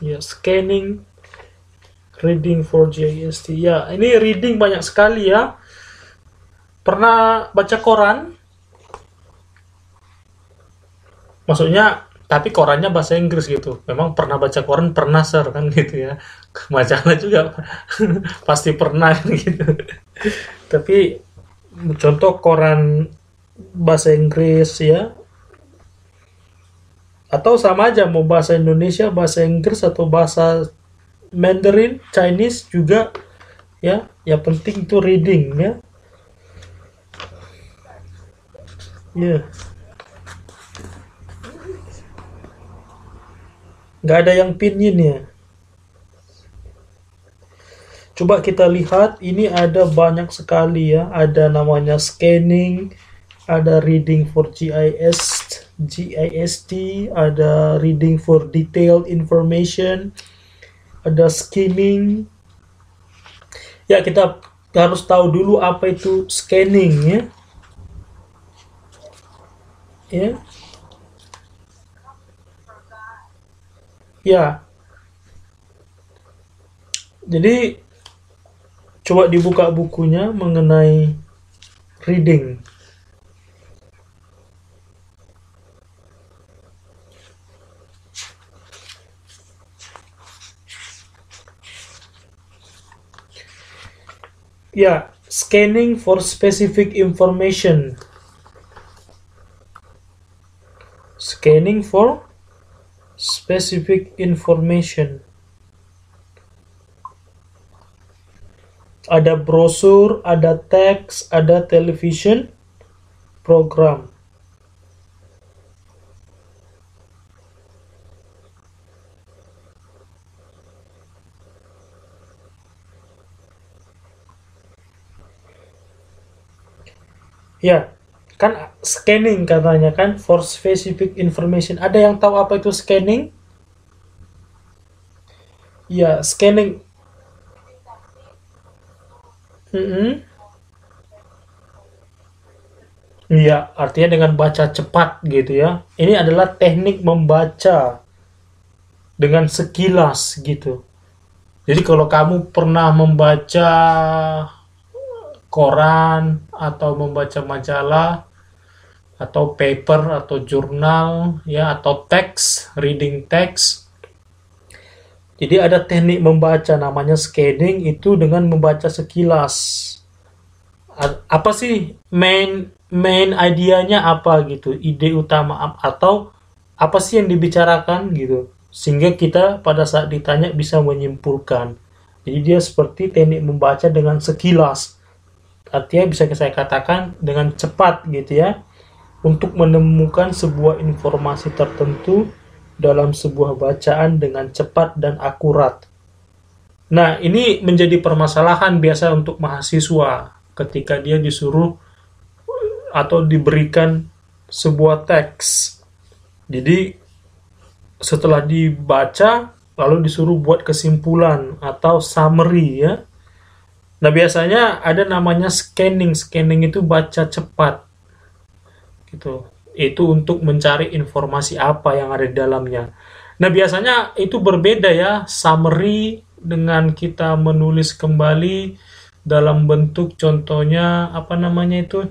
Ya, scanning, reading for GIST. Ya, ini reading banyak sekali ya. Pernah baca koran? Maksudnya, tapi korannya bahasa Inggris gitu. Memang pernah baca koran, pernah sir kan gitu ya. Majalah juga pasti pernah kan gitu. Tapi contoh koran bahasa Inggris ya, atau sama aja mau bahasa Indonesia, bahasa Inggris atau bahasa Mandarin, Chinese juga ya. Yang penting itu reading ya. Ya, nggak ada yang pinyin ya. Coba kita lihat, ini ada banyak sekali ya. Ada namanya scanning, ada reading for GIST, ada reading for detailed information, ada skimming. Ya, kita harus tahu dulu apa itu scanning ya. Ya, ya. Jadi coba dibuka bukunya mengenai reading. Ya, scanning for specific information. Scanning for specific information. Ada brosur, ada teks, ada television program. Ya, kan scanning katanya kan for specific information. Ada yang tahu apa itu scanning? Ya, scanning. Mm-mm. Iya, artinya dengan baca cepat gitu ya. Ini adalah teknik membaca dengan sekilas gitu. Jadi kalau kamu pernah membaca koran atau membaca majalah atau paper atau jurnal ya atau teks, reading teks. Jadi ada teknik membaca namanya scanning itu dengan membaca sekilas. Apa sih main idenya apa gitu, ide utama atau apa sih yang dibicarakan gitu. Sehingga kita pada saat ditanya bisa menyimpulkan. Jadi dia seperti teknik membaca dengan sekilas. Artinya bisa saya katakan dengan cepat gitu ya, untuk menemukan sebuah informasi tertentu dalam sebuah bacaan dengan cepat dan akurat. Nah, ini menjadi permasalahan biasa untuk mahasiswa ketika dia disuruh atau diberikan sebuah teks. Jadi, setelah dibaca, lalu disuruh buat kesimpulan atau summary ya. Nah, biasanya ada namanya scanning. Scanning itu baca cepat gitu. Itu untuk mencari informasi apa yang ada di dalamnya. Nah, biasanya itu berbeda ya, summary dengan kita menulis kembali dalam bentuk contohnya apa namanya itu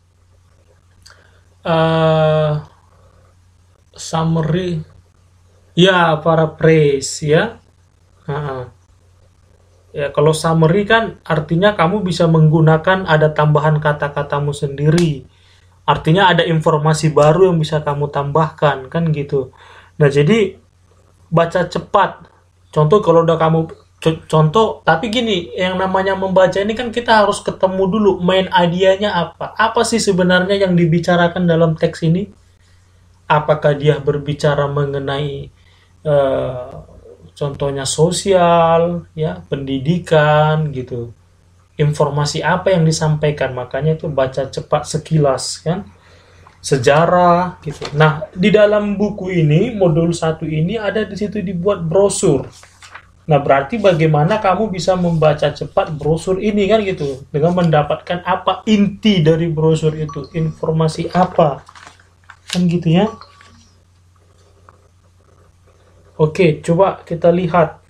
eh summary ya paraphrase ya. Nah, ya kalau summary kan artinya kamu bisa menggunakan ada tambahan kata-katamu sendiri. Artinya ada informasi baru yang bisa kamu tambahkan kan gitu. Nah, jadi baca cepat. Contoh kalau udah kamu contoh, tapi gini, yang namanya membaca ini kan kita harus ketemu dulu main idenya apa. Apa sih sebenarnya yang dibicarakan dalam teks ini? Apakah dia berbicara mengenai eh, contohnya sosial, ya, pendidikan gitu. Informasi apa yang disampaikan? Makanya itu baca cepat sekilas kan. Sejarah gitu. Nah, di dalam buku ini, modul satu ini ada di situ dibuat brosur. Nah, berarti bagaimana kamu bisa membaca cepat brosur ini kan gitu. Dengan mendapatkan apa inti dari brosur itu, informasi apa. Kan gitu ya. Oke, coba kita lihat.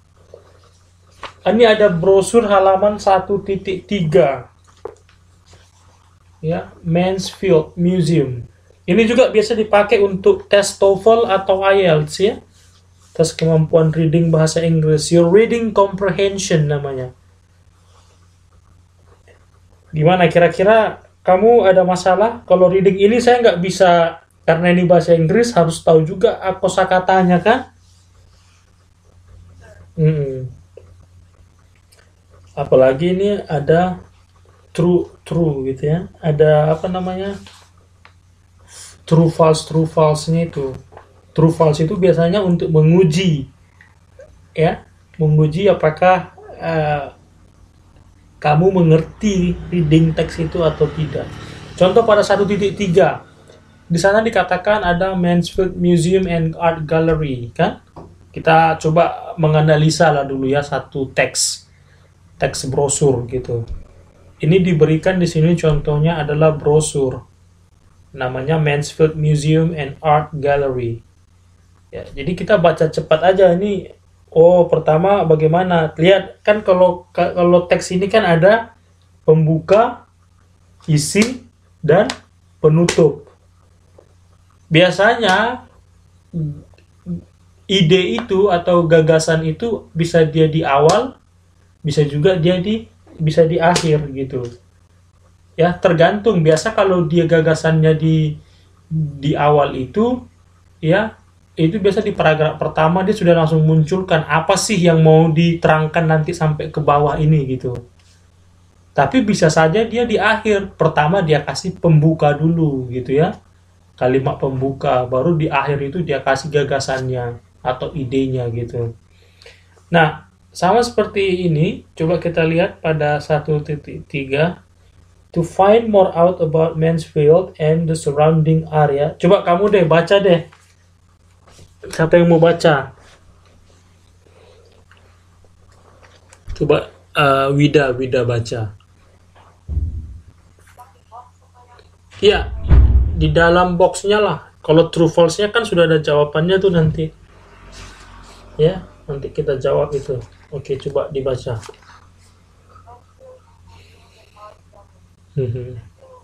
Ini ada brosur halaman 1.3 ya, Mansfield Museum. Ini juga biasa dipakai untuk tes TOEFL atau IELTS ya. Tes kemampuan reading bahasa Inggris. Your reading comprehension namanya. Gimana kira-kira kamu ada masalah? Kalau reading ini saya nggak bisa karena ini bahasa Inggris harus tahu juga kosakatanya kan? Mm-mm. Apalagi ini ada true gitu ya. Ada apa namanya? True false-nya itu. True false itu biasanya untuk menguji ya, menguji apakah kamu mengerti reading text itu atau tidak. Contoh pada 1.3 di sana dikatakan ada Mansfield Museum and Art Gallery kan? Kita coba menganalisa lah dulu ya satu teks brosur gitu. Ini diberikan di sini contohnya adalah brosur namanya Mansfield Museum and Art Gallery. Ya, jadi kita baca cepat aja ini. Oh, pertama bagaimana? Lihat kan kalau teks ini kan ada pembuka, isi, dan penutup. Biasanya ide itu atau gagasan itu bisa dia di awal, bisa juga bisa di akhir gitu. Ya, tergantung. Biasa kalau dia gagasannya di awal itu ya, itu biasa di paragraf pertama dia sudah langsung munculkan apa sih yang mau diterangkan nanti sampai ke bawah ini gitu. Tapi bisa saja dia di akhir. Pertama dia kasih pembuka dulu gitu ya. Kalimat pembuka, baru di akhir itu dia kasih gagasannya atau idenya gitu. Nah, sama seperti ini, coba kita lihat pada 1.3. To find more out about Mansfield and the surrounding area. Coba kamu deh baca deh. Siapa yang mau baca? Coba Wida baca. Iya, di dalam boxnya lah. Kalau true false-nya kan sudah ada jawabannya tuh nanti. Ya, nanti kita jawab itu. Oke, coba dibaca. Mhm.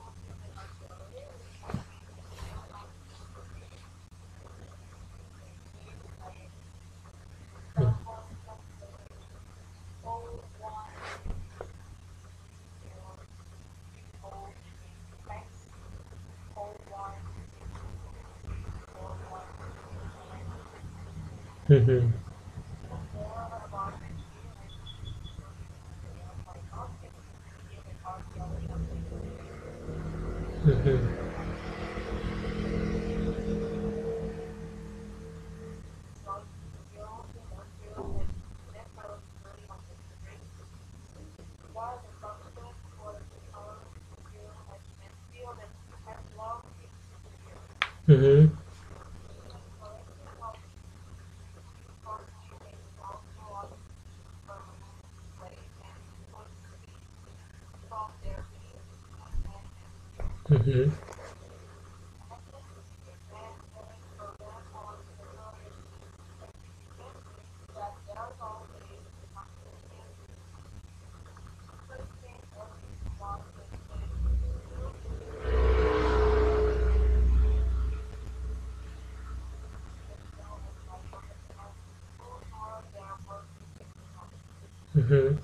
Mhm. Mhm. Mhm. Mhm. Mhm.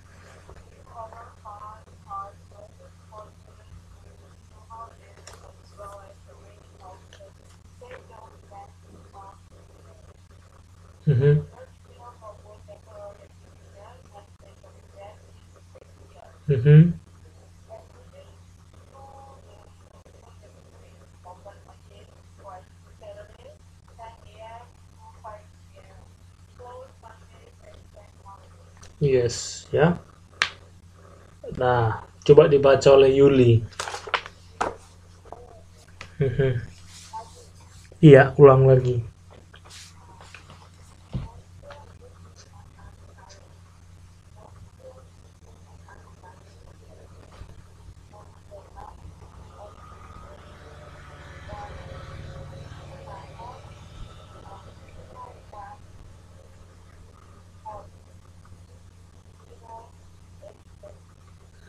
Mhm. Mhm. Yes, ya. Nah, coba dibaca oleh Yuli. Mhm. Iya, ulang lagi.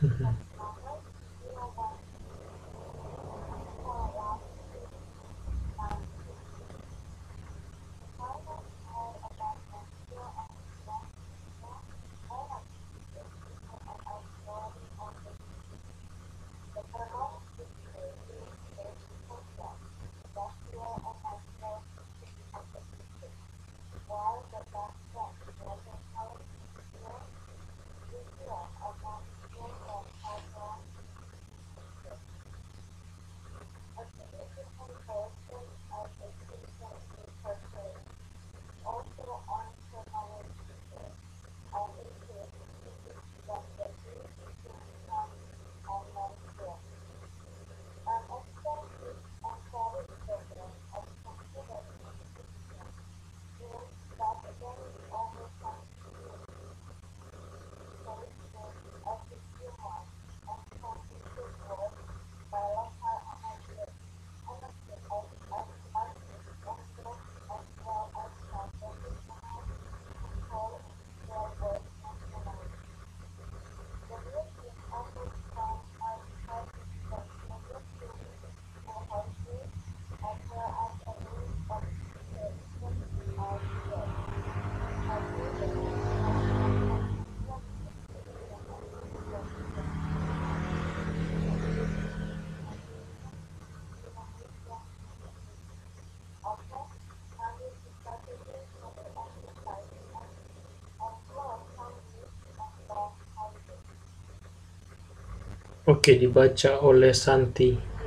Oke, dibaca oleh Santi.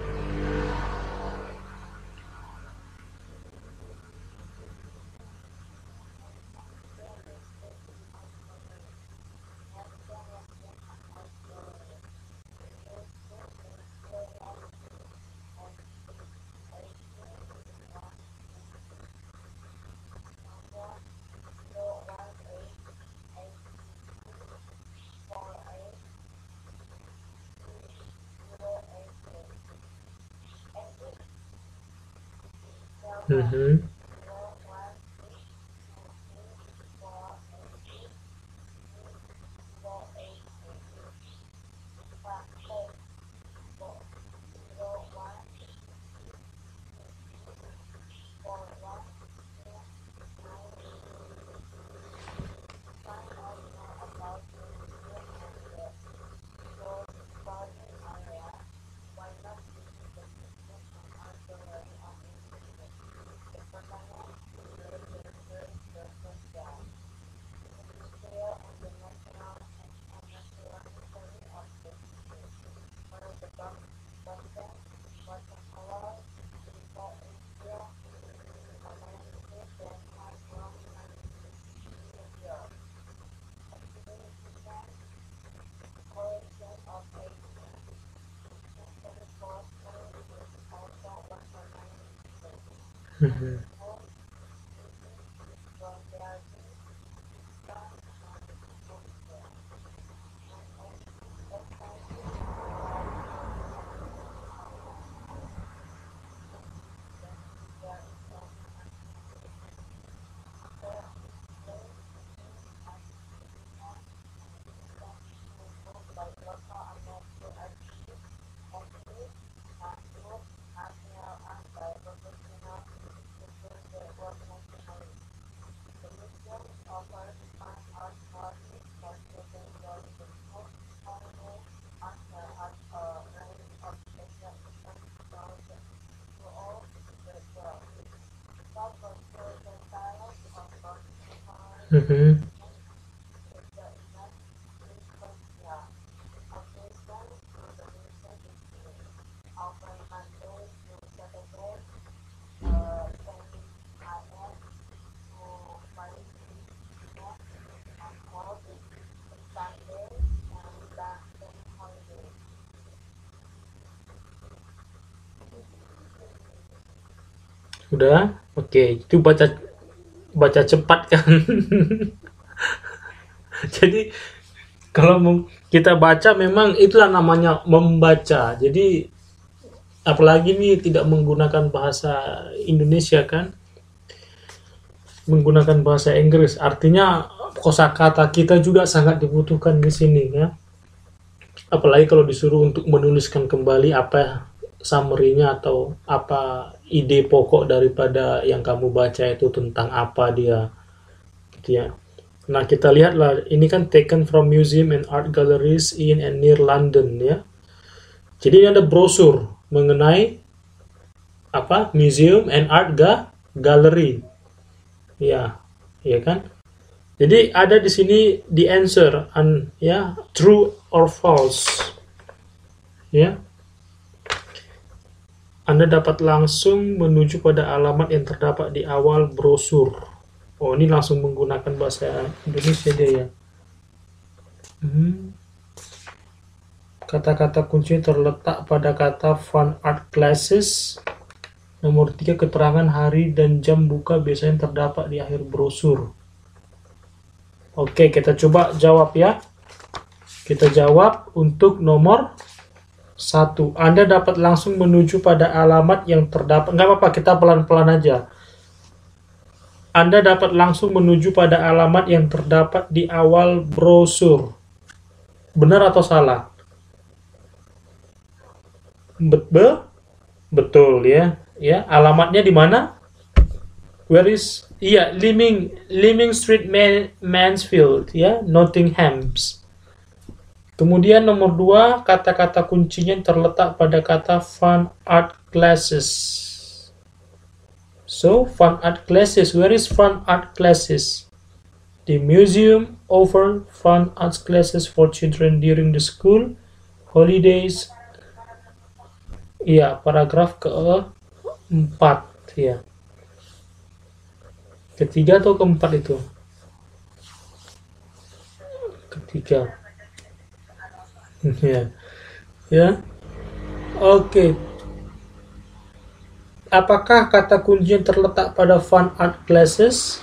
Mhm. Mhm. Mhm. Udah? Oke, itu baca baca cepat kan. Jadi kalau kita baca memang itulah namanya membaca. Jadi apalagi nih tidak menggunakan bahasa Indonesia kan, menggunakan bahasa Inggris. Artinya kosakata kita juga sangat dibutuhkan di sini ya. apalagi kalau disuruh untuk menuliskan kembali apa summary-nya atau apa ide pokok daripada yang kamu baca itu tentang apa dia, gitu ya. Nah, kita lihatlah, ini kan taken from museum and art galleries in and near London, ya. Jadi ini ada brosur mengenai apa? Museum and art gallery. Ya, ya kan? Jadi ada di sini the answer, ya, true or false. Ya. Anda dapat langsung menuju pada alamat yang terdapat di awal brosur. Oh, ini langsung menggunakan bahasa Indonesia dia ya. Kata-kata kunci terletak pada kata fun art classes. Nomor 3, keterangan hari dan jam buka biasanya terdapat di akhir brosur. Oke, kita coba jawab ya. Kita jawab untuk nomor 1. Anda dapat langsung menuju pada alamat yang terdapat. Nggak apa-apa, kita pelan-pelan aja. Anda dapat langsung menuju pada alamat yang terdapat di awal brosur. Benar atau salah? Betul ya. Ya, alamatnya di mana? Where is? Iya, Leaming Street, Mansfield ya, Nottingham. Kemudian nomor 2, kata-kata kuncinya terletak pada kata fun art classes. So, fun art classes, where is fun art classes? The museum offer fun arts classes for children during the school holidays. Iya, paragraf ke-4 ya. Ketiga atau keempat itu? Ketiga. Ya, ya, oke. Apakah kata kunci yang terletak pada fun art classes?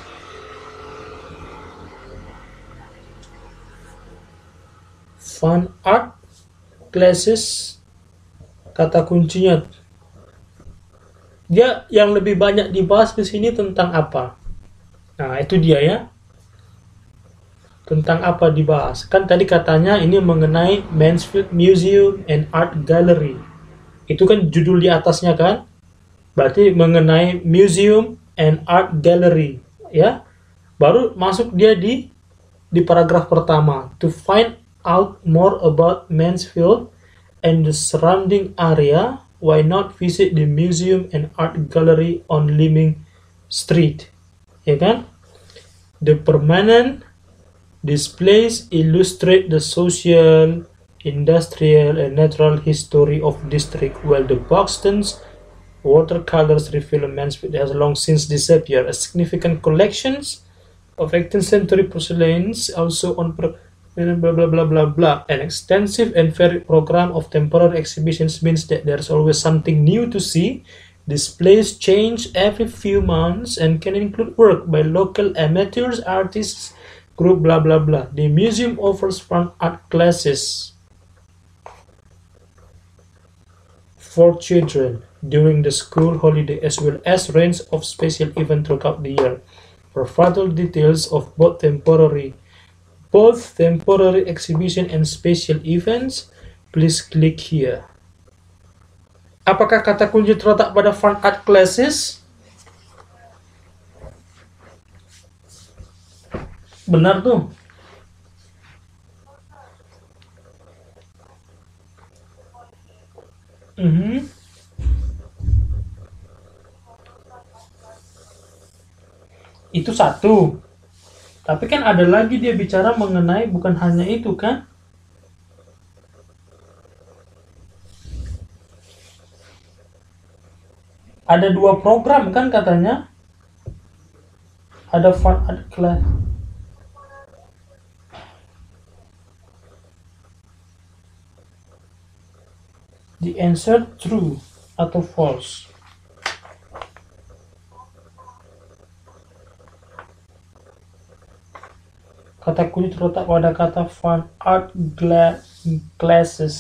Fun art classes, kata kuncinya. Dia yang lebih banyak dibahas di sini tentang apa? Nah, itu dia ya. Tentang apa dibahas? Kan tadi katanya ini mengenai Mansfield Museum and Art Gallery. Itu kan judul di atasnya kan? Berarti mengenai Museum and Art Gallery, ya. Baru masuk dia di paragraf pertama. To find out more about Mansfield and the surrounding area, why not visit the Museum and Art Gallery on Leaming Street? Ya kan? The permanent displays illustrate the social, industrial, and natural history of district, while the Buxton's watercolors reveal Mansfield has long since disappeared. A significant collections of 18th century porcelains also on blah blah blah blah blah. An extensive and varied program of temporary exhibitions means that there's always something new to see. Displays change every few months and can include work by local amateurs, artists, group blah blah blah. The museum offers fun art classes for children during the school holiday as well as range of special events throughout the year. For further details of both temporary exhibition and special events, please click here. Apakah kata kunci terletak pada fun art classes? Benar tuh. Itu satu. Tapi kan ada lagi dia bicara mengenai bukan hanya itu kan? Ada 2 program kan katanya? Ada fun art class. The answer true atau false? Kata kunci terletak pada kata fun art classes.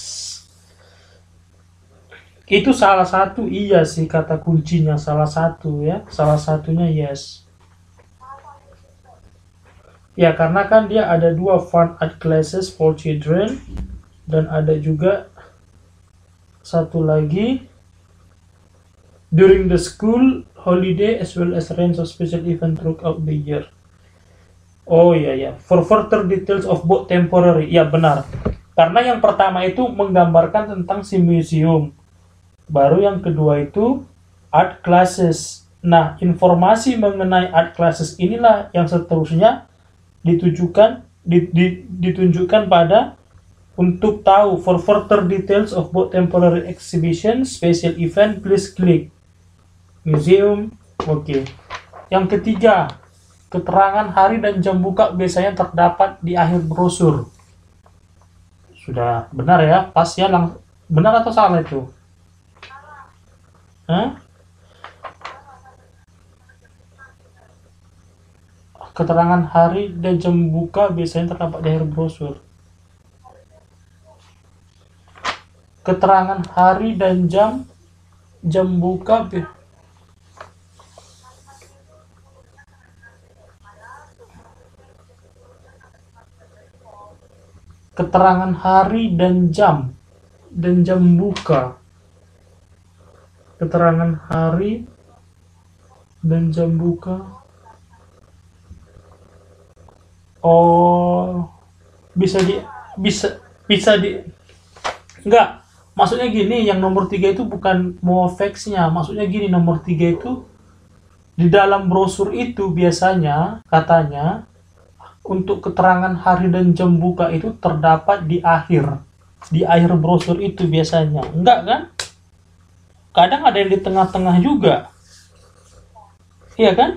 Itu salah satu, iya sih kata kuncinya salah satu ya. Salah satunya yes. Ya karena kan dia ada 2 fun art classes for children Dan ada juga satu lagi, during the school holiday as well as range of special event throughout the year. Oh iya ya, for further details of both temporary. Ya benar. Karena yang pertama itu menggambarkan tentang si museum. Baru yang kedua itu art classes. Nah, informasi mengenai art classes inilah yang seterusnya ditunjukkan pada untuk tahu for further details of both temporary exhibition, special event, please click museum. Oke. Yang ketiga, keterangan hari dan jam buka biasanya terdapat di akhir brosur. Sudah benar ya? Pas ya, benar atau salah itu? Hah? Keterangan hari dan jam buka biasanya terdapat di akhir brosur. Keterangan hari dan jam buka keterangan hari dan jam buka. Keterangan hari dan jam buka. Oh, enggak. Maksudnya gini, yang nomor 3 itu bukan MOVEX-nya. Maksudnya gini, nomor 3 itu di dalam brosur itu biasanya katanya untuk keterangan hari dan jam buka itu terdapat di akhir brosur itu biasanya. Enggak kan? Kadang ada yang di tengah-tengah juga. Iya kan?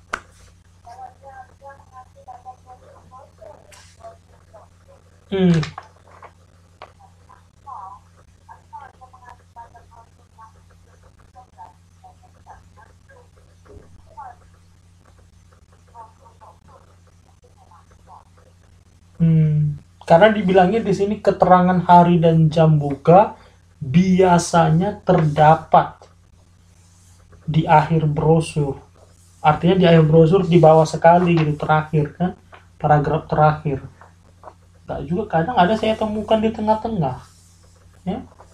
Karena dibilangnya di sini keterangan hari dan jam buka biasanya terdapat di akhir brosur. Artinya di akhir brosur di bawah sekali gitu, terakhir kan, paragraf terakhir. Enggak juga, kadang ada saya temukan di tengah-tengah. Ya.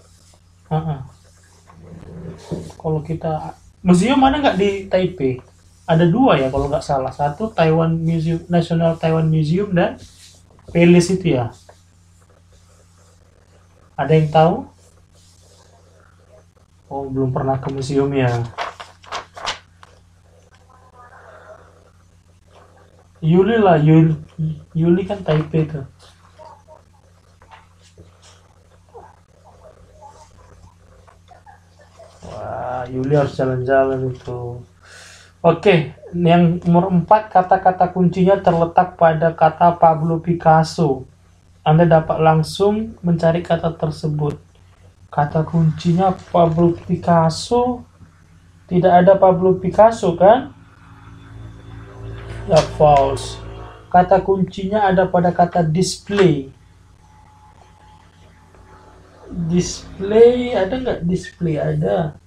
Kalau kita museum ada nggak di Taipei? Ada 2 ya kalau nggak salah. Satu Taiwan Museum, National Taiwan Museum, dan Palace itu ya. Ada yang tahu? Oh, belum pernah ke museum ya. Yuli kan Taipei tuh. Wah, Yuli harus jalan-jalan itu. Oke, yang nomor 4, kata-kata kuncinya terletak pada kata Pablo Picasso. Anda dapat langsung mencari kata tersebut. Kata kuncinya Pablo Picasso. Tidak ada Pablo Picasso kan? Ya, false. Kata kuncinya ada pada kata display. Display, ada nggak display? Ada.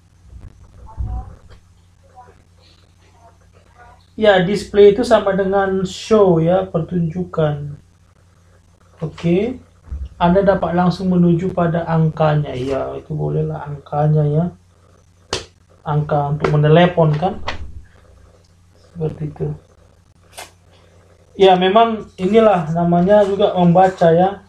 Ya, display itu sama dengan show ya, pertunjukan. Oke. Anda dapat langsung menuju pada angkanya. Ya, itu bolehlah angkanya ya. Angka untuk menelepon kan. Seperti itu. Ya, memang inilah namanya juga membaca ya.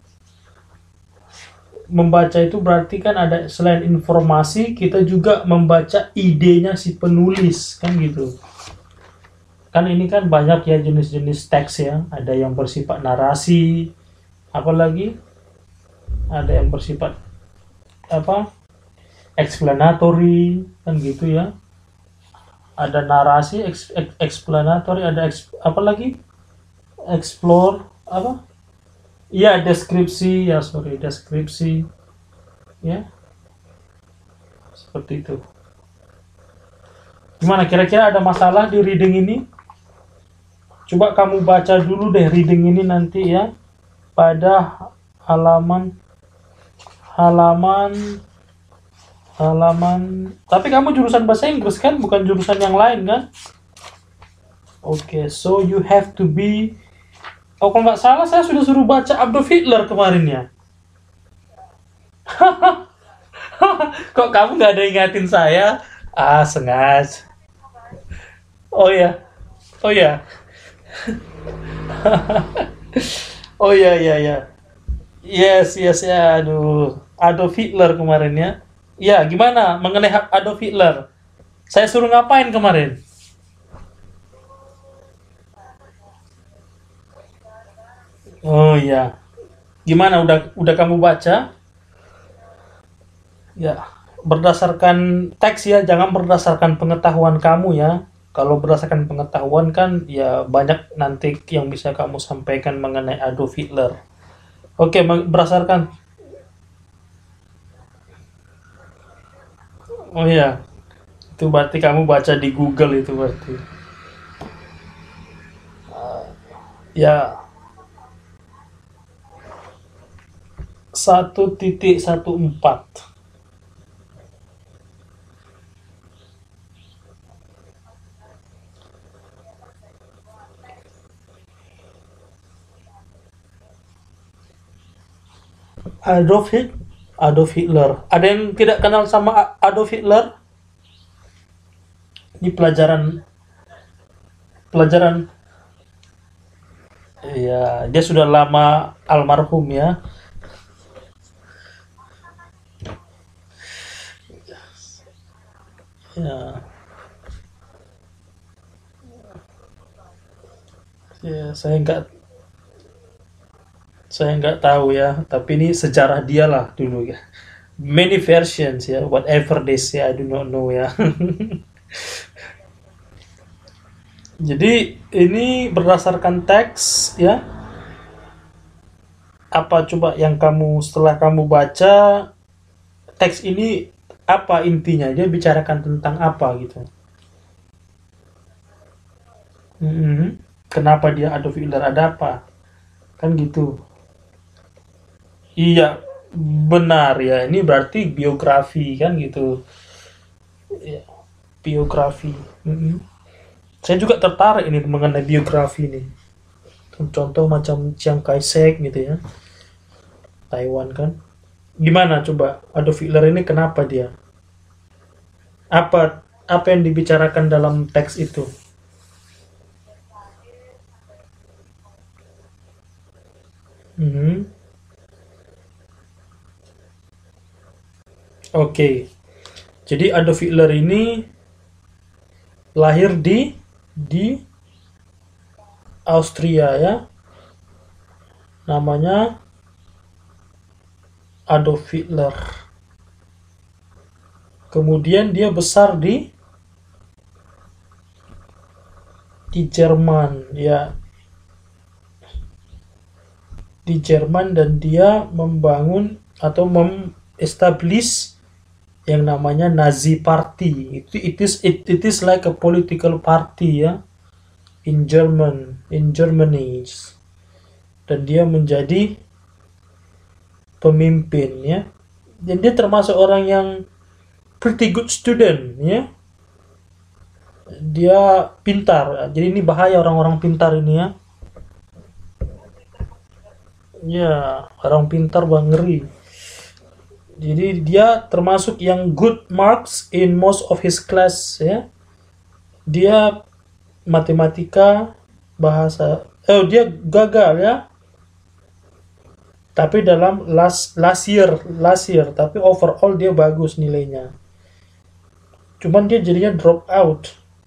Membaca itu berarti kan ada, selain informasi, kita juga membaca idenya si penulis kan gitu. Kan ini kan banyak ya jenis-jenis teks ya. Ada yang bersifat narasi, apalagi ada yang bersifat explanatory kan gitu ya. Ada narasi, explanatory, ada apalagi explore, ya deskripsi ya, seperti itu. Gimana, kira-kira ada masalah di reading ini? Coba kamu baca dulu deh reading ini nanti ya, pada halaman tapi kamu jurusan bahasa Inggris kan, bukan jurusan yang lain kan? Oke, so you have to be, kalau nggak salah saya sudah suruh baca Adolf Hitler kemarin ya. Kok kamu nggak ada ingatin saya? Ah, sengaja. Oh ya, oh ya, oh ya, ya, ya. Yes, yes, ya. Aduh, Adolf Hitler kemarin ya. Ya, gimana mengenai Adolf Hitler? Saya suruh ngapain kemarin? Oh ya, gimana? Udah kamu baca? Ya, berdasarkan teks ya, jangan berdasarkan pengetahuan kamu ya. Kalau berdasarkan pengetahuan kan ya banyak nanti yang bisa kamu sampaikan mengenai Adolf Hitler. Oke, berdasarkan. Oh ya, itu berarti kamu baca di Google itu berarti. Ya, 1.14. Adolf Hitler. Adolf Hitler. Ada yang tidak kenal sama Adolf Hitler? Di pelajaran pelajaran ya, dia sudah lama almarhum ya. Ya, ya saya nggak tahu ya, tapi ini sejarah dia lah dulu ya. Many versions ya, whatever they say, I do not know ya. Jadi ini berdasarkan teks ya. Apa coba yang kamu setelah kamu baca teks ini, apa intinya? Dia bicarakan tentang apa gitu? Mhm. Kenapa dia Adolf Hitler? Ada apa? Kan gitu. Iya, benar ya. Ini berarti biografi kan gitu. Iya, biografi. Mhm. Saya juga tertarik ini mengenai biografi ini. Contoh macam Chiang Kai-shek gitu ya, Taiwan kan. Gimana coba Adolf Hitler ini kenapa dia? Apa apa yang dibicarakan dalam teks itu? Mhm. Oke. Jadi Adolf Hitler ini lahir di Austria ya. Namanya Adolf Hitler. Kemudian dia besar di Jerman ya, di Jerman, dan dia membangun atau mengestablish yang namanya Nazi Party. It is like a political party ya, in Germany. Dan dia menjadi pemimpin ya. Dan dia termasuk orang yang pretty good student ya. Dia pintar. Jadi ini bahaya orang-orang pintar ini ya. Ya, orang pintar bang, ngeri. Jadi dia termasuk yang good marks in most of his class ya. Dia matematika, bahasa, dia gagal ya. Tapi dalam last year, tapi overall dia bagus nilainya. Cuman dia jadinya drop out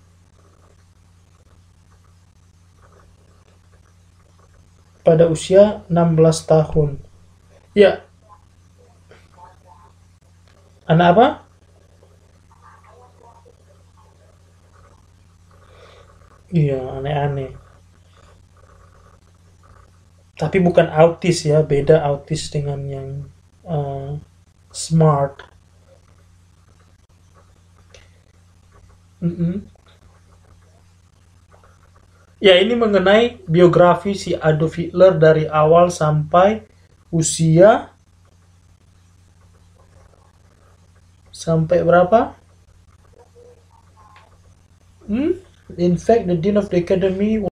pada usia 16 tahun. Ya, anak apa? Iya, aneh-aneh. Tapi bukan autis ya, beda autis dengan yang eh, smart. Mm-mm. Ya, ini mengenai biografi si Adolf Hitler dari awal sampai usia sampai berapa? Hmm? In fact, the Dean of the Academy